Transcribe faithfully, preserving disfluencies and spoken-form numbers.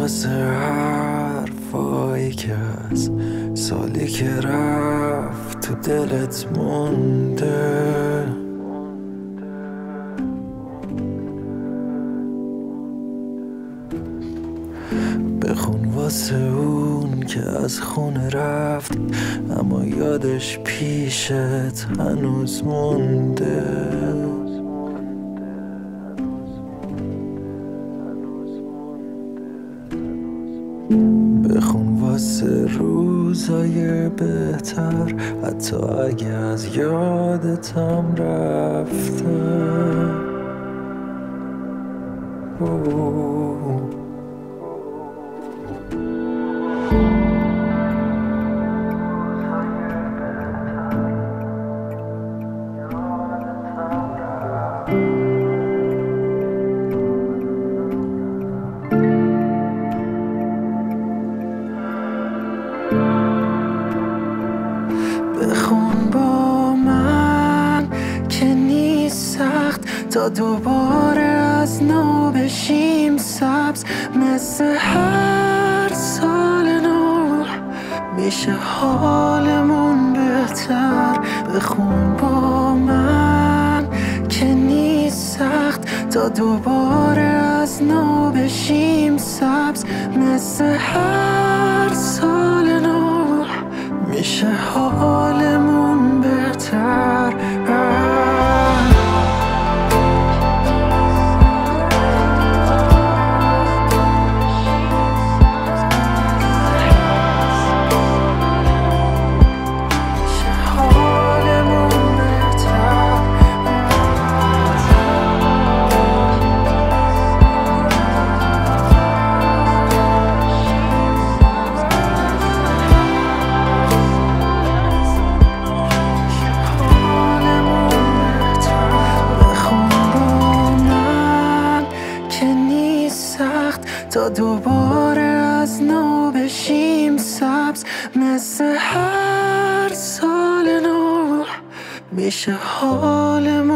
واسه حرفایی که از سالی که رفت تو دلت مونده. بخون واسه اون که از خونه رفت اما یادش پیشت هنوز مونده. بخون واسه روزای بهتر حتی اگه از یادتم رفتم. بخون با من که نیست سخت تا دوباره از نو بشیم سبز. مثل هر سال نو میشه حالمون بهتر. بخون با من که نیست سخت تا دوباره از نو بشیم سبز. مثل هر سال نو میشه حالمون بهتر. تا دوباره از نو بشیم سبز. مثل هر سال نو میشه حالمون